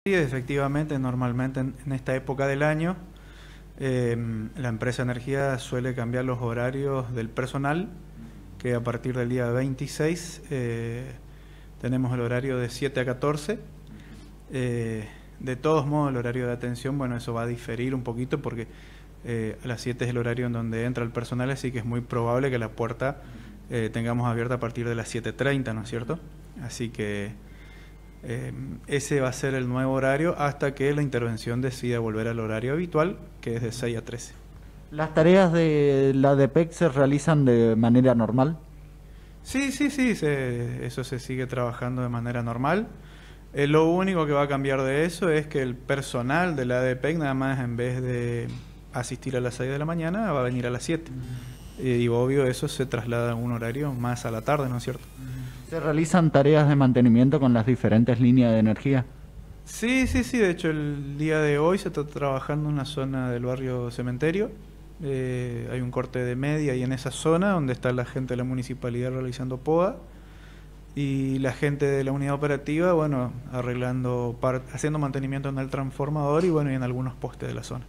Sí, efectivamente, normalmente en esta época del año, la empresa Energía suele cambiar los horarios del personal, que a partir del día 26 tenemos el horario de 7 a 14. De todos modos, el horario de atención, bueno, eso va a diferir un poquito porque a las 7 es el horario en donde entra el personal, así que es muy probable que la puerta tengamos abierta a partir de las 7:30, ¿no es cierto? Así que ese va a ser el nuevo horario hasta que la intervención decida volver al horario habitual, que es de 6 a 13. ¿Las tareas de la DPEC se realizan de manera normal? Sí, sí, sí, eso se sigue trabajando de manera normal. Lo único que va a cambiar de eso es que el personal de la ADPEC, nada más en vez de asistir a las 6 de la mañana, va a venir a las 7. Y obvio, eso se traslada a un horario más a la tarde, ¿no es cierto? ¿Se realizan tareas de mantenimiento con las diferentes líneas de energía? Sí, sí, sí. De hecho, el día de hoy se está trabajando en una zona del barrio Cementerio. Hay un corte de media y en esa zona donde está la gente de la municipalidad realizando poda y la gente de la unidad operativa, bueno, haciendo mantenimiento en el transformador y bueno, y en algunos postes de la zona.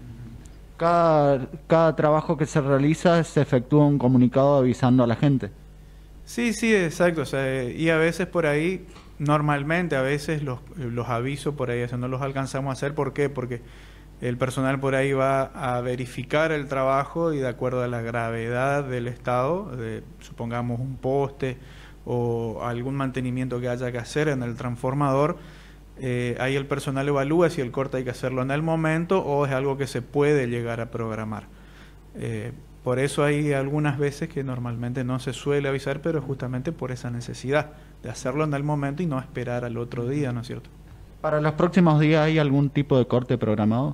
Cada trabajo que se realiza se efectúa un comunicado avisando a la gente. Sí, sí, exacto. O sea, y a veces por ahí, normalmente a veces los avisos por ahí, eso no los alcanzamos a hacer. ¿Por qué? Porque el personal por ahí va a verificar el trabajo y de acuerdo a la gravedad del estado, supongamos un poste o algún mantenimiento que haya que hacer en el transformador, ahí el personal evalúa si el corte hay que hacerlo en el momento o es algo que se puede llegar a programar. Por eso hay algunas veces que normalmente no se suele avisar, pero justamente por esa necesidad de hacerlo en el momento y no esperar al otro día, ¿no es cierto? ¿Para los próximos días hay algún tipo de corte programado?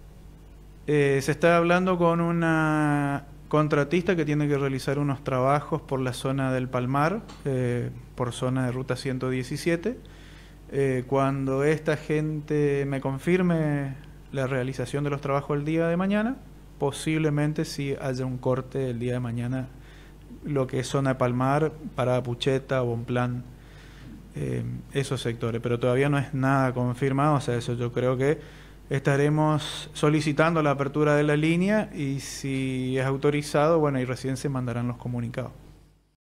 Se está hablando con una contratista que tiene que realizar unos trabajos por la zona del Palmar, por zona de ruta 117. Cuando esta gente me confirme la realización de los trabajos el día de mañana, posiblemente sí haya un corte el día de mañana, lo que es zona de Palmar, Parada Pucheta, Bonplan, esos sectores, pero todavía no es nada confirmado. O sea, eso yo creo que estaremos solicitando la apertura de la línea y si es autorizado, bueno, y recién se mandarán los comunicados.